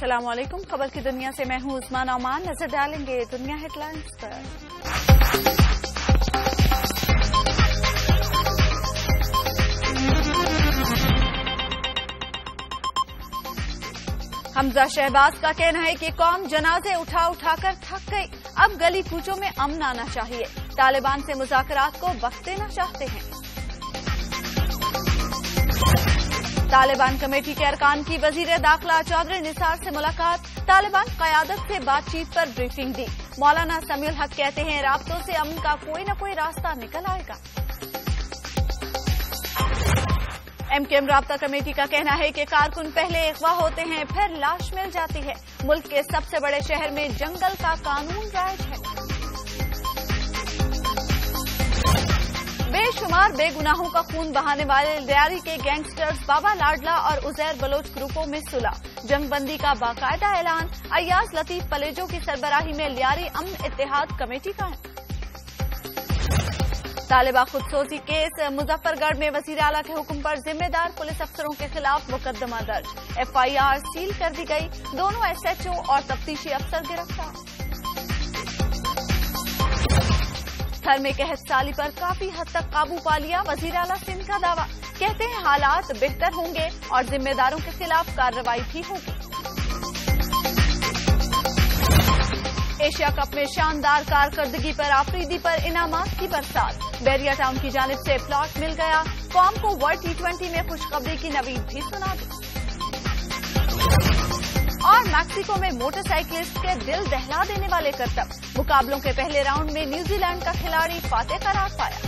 अस्सलाम वालेकुम। खबर की दुनिया से मैं हूं उस्मान ओमान। नजर डालेंगे दुनिया हेडलाइंस पर। हमजा शहबाज का कहना है कि कौम जनाजे उठा उठाकर थक गई, अब गली कूचों में अमन आना चाहिए। तालिबान से मुज़ाकरात को वक्त देना चाहते हैं। तालिबान कमेटी के अरकान की वजीर दाखिला चौधरी निसार से मुलाकात, तालिबान क़यादत से बातचीत पर ब्रीफिंग दी। मौलाना समीउल हक कहते हैं राब्तों से अमन का कोई न कोई रास्ता निकल आएगा। एमकेएम राब्ता कमेटी का कहना है कि कारकुन पहले अगवा होते हैं फिर लाश मिल जाती है। मुल्क के सबसे बड़े शहर में जंगल का कानून राइज है। बेशुमार बेगुनाहों का खून बहाने वाले लियारी के गैंगस्टर्स बाबा लाडला और उजैर बलोच ग्रुपों में सुलह, जंगबंदी का बाकायदा ऐलान। अय्याज लतीफ पलेजो की सरबराही में लियारी अमन इत्तेहाद कमेटी का है। तालिबा खुदसोजी केस, मुजफ्फरगढ़ में वजीर आला के हुक्म पर जिम्मेदार पुलिस अफसरों के खिलाफ मुकदमा दर्ज, एफआईआर सील कर दी गई। दोनों एसएचओ और तफ्तीशी अफसर गिरफ्तार। थर में कहत साली पर काफी हद तक काबू पा लिया, वजीर आला सिंध का दावा। कहते हैं हालात बेहतर होंगे और जिम्मेदारों के खिलाफ कार्रवाई भी होगी। एशिया कप में शानदार कारकर्दगी पर आफरीदी पर इनामात की बरसात, बैरिया टाउन की जानिब से प्लॉट मिल गया। कौम को वर्ल्ड T20 में खुशखबरी की नवीद भी सुना दी। और मैक्सिको में मोटरसाइकिलिस्ट के दिल दहला देने वाले करतब, मुकाबलों के पहले राउंड में न्यूजीलैंड का खिलाड़ी फातेह करार पाया।